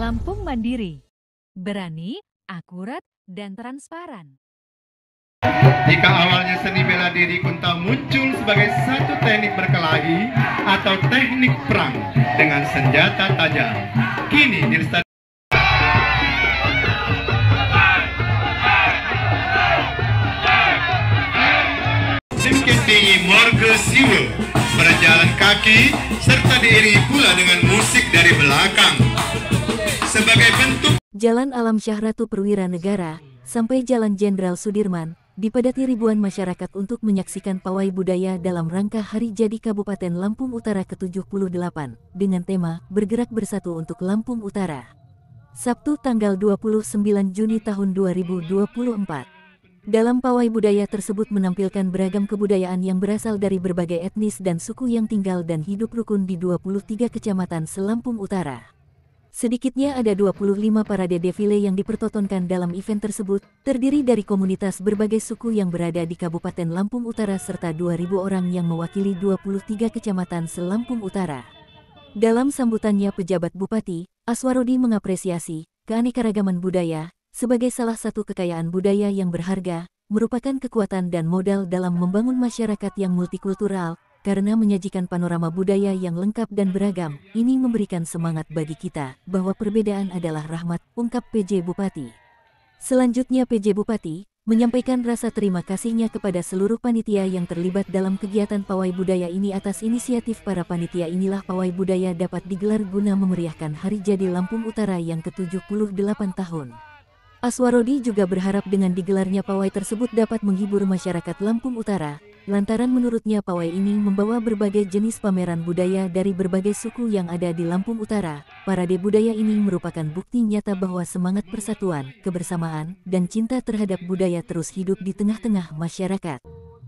Lampung Mandiri. Berani, akurat, dan transparan. Jika awalnya seni bela diri Kunta muncul sebagai satu teknik berkelahi atau teknik perang dengan senjata tajam, kini dilestarikan tinggi Morge Siwe berjalan kaki serta diiringi pula dengan musik dari belakang sebagai bentuk Jalan Alam Syahratu Perwira Negara sampai Jalan Jenderal Sudirman dipadati ribuan masyarakat untuk menyaksikan pawai budaya dalam rangka Hari Jadi Kabupaten Lampung Utara ke-78 dengan tema Bergerak Bersatu untuk Lampung Utara. Sabtu tanggal 29 Juni tahun 2024. Dalam pawai budaya tersebut menampilkan beragam kebudayaan yang berasal dari berbagai etnis dan suku yang tinggal dan hidup rukun di 23 kecamatan se-Lampung Utara. Sedikitnya ada 25 parade defile yang dipertontonkan dalam event tersebut, terdiri dari komunitas berbagai suku yang berada di Kabupaten Lampung Utara serta 2.000 orang yang mewakili 23 kecamatan se-Lampung Utara. Dalam sambutannya pejabat Bupati, Aswarodi mengapresiasi keanekaragaman budaya sebagai salah satu kekayaan budaya yang berharga, merupakan kekuatan dan modal dalam membangun masyarakat yang multikultural, karena menyajikan panorama budaya yang lengkap dan beragam. Ini memberikan semangat bagi kita, bahwa perbedaan adalah rahmat, ungkap PJ Bupati. Selanjutnya PJ Bupati menyampaikan rasa terima kasihnya kepada seluruh panitia yang terlibat dalam kegiatan pawai budaya ini. Atas inisiatif para panitia inilah pawai budaya dapat digelar guna memeriahkan Hari Jadi Lampung Utara yang ke-78 tahun. Aswarodi juga berharap dengan digelarnya pawai tersebut dapat menghibur masyarakat Lampung Utara, lantaran menurutnya pawai ini membawa berbagai jenis pameran budaya dari berbagai suku yang ada di Lampung Utara. Parade budaya ini merupakan bukti nyata bahwa semangat persatuan, kebersamaan, dan cinta terhadap budaya terus hidup di tengah-tengah masyarakat.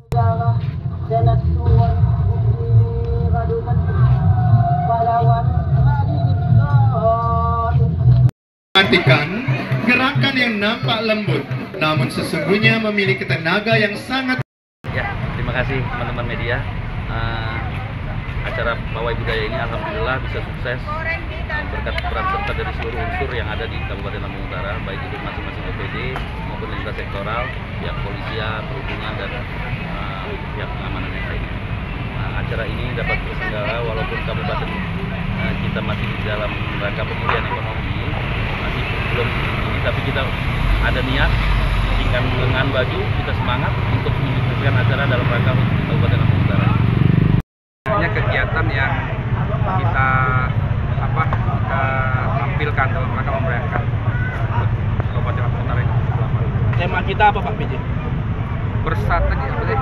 Perhatikan gerakan yang nampak lembut, namun sesungguhnya memiliki tenaga yang sangat. Ya, terima kasih teman-teman media. Acara pawai budaya ini alhamdulillah bisa sukses berkat peran serta dari seluruh unsur yang ada di Kabupaten Lampung Utara, baik itu masing-masing OPD maupun lintas sektoral, pihak polisian, perhubungan, dan pihak pengamanan yang lainnya. Acara ini dapat terselenggara walaupun kabupaten kita masih di dalam rangka pemulihan ekonomi, masih belum ini, tapi kita ada niat dengan lengan baju, kita semangat untuk menyukseskan acara dalam rangka Kabupaten Lampung Utara. Ini kegiatan yang kita tampilkan dalam rangka memeriahkan Kabupaten Lampung Utara ini. Tema kita apa Pak PJ? Bersatu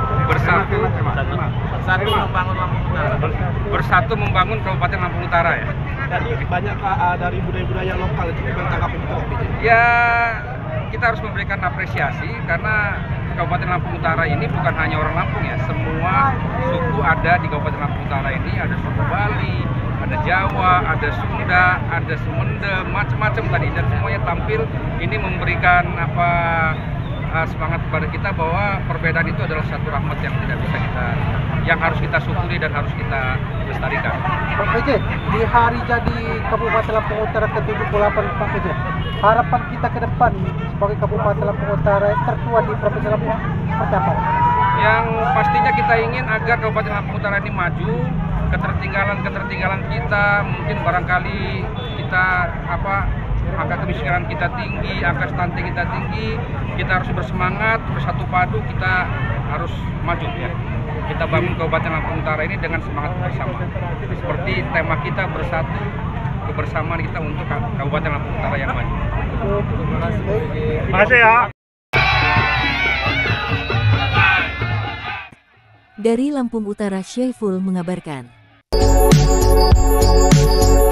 membangun Lampung Utara. Bersatu membangun Kabupaten Lampung Utara ya. Jadi banyak dari budaya-budaya lokal itu tanggapan kita Pak PJ. Ya, kita harus memberikan apresiasi karena Kabupaten Lampung Utara ini bukan hanya orang Lampung ya. Semua suku ada di Kabupaten Lampung Utara ini, ada suku Bali, ada Jawa, ada Sunda, ada Semende, macam-macam tadi, dan semuanya tampil. Ini memberikan semangat kepada kita bahwa perbedaan itu adalah satu rahmat yang tidak bisa yang harus kita syukuri dan harus kita lestarikan. Pak PJ, di Hari Jadi Kabupaten Lampung Utara ke-78 Pak PJ, harapan kita ke depan sebagai Kabupaten Lampung Utara yang tertua di Provinsi Lampung seperti apa? Yang pastinya kita ingin agar Kabupaten Lampung Utara ini maju. Ketertinggalan kita mungkin barangkali kita angka kemiskinan kita tinggi, angka stunting kita tinggi. Kita harus bersemangat, bersatu padu, kita harus maju ya. Kita bangun Kabupaten Lampung Utara ini dengan semangat bersama. Seperti tema kita bersatu, kebersamaan kita untuk Kabupaten Lampung Utara yang maju. Terima kasih ya. Dari Lampung Utara, Syaiful mengabarkan.